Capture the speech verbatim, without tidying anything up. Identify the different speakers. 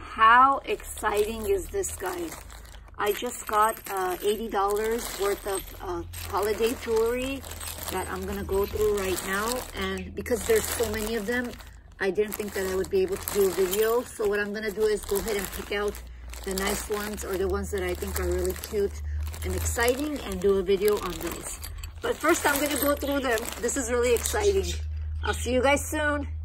Speaker 1: how exciting is this, guys? I just got uh, eighty dollars worth of uh, holiday jewelry that I'm gonna go through right now. And because there's so many of them, I didn't think that I would be able to do a video. So what I'm gonna do is go ahead and pick out the nice ones or the ones that I think are really cute and exciting and do a video on those. But first I'm gonna go through them. This is really exciting. I'll see you guys soon.